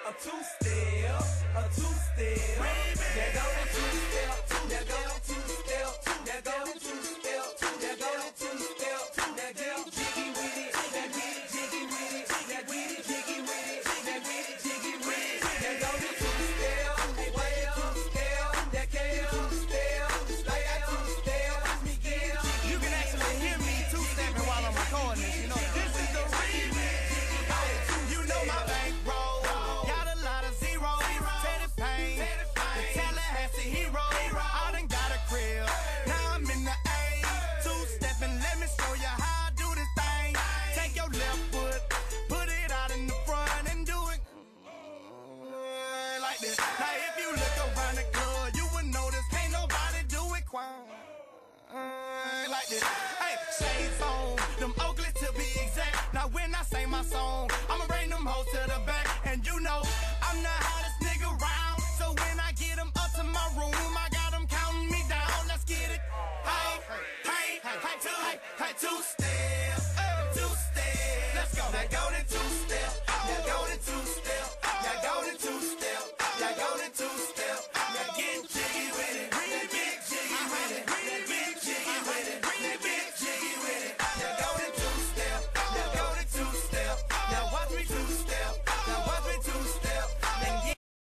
a two-step, a two-step. There go the two-step, there go the two-step, there go the two-step, there go the two-step, there go jiggy with it, that get it jiggy with it, that with it jiggy with it, that with it jiggy with it. There go the two-step, what the two-step, that get the two-step, like that two-step, watch me get it. You can actually hear me two-stepping while I'm recording this, you know. This is the remix. You know my bankroll, got a lot of zeros. Teddy Payne, the Tallahassee hero. I done got a crib, now I'm in the A. Two-stepping, let me show you how I do this thing. Take your left foot, put it out in the front and do it like this. Now if you look around the club, you would notice can't nobody do it quite like this.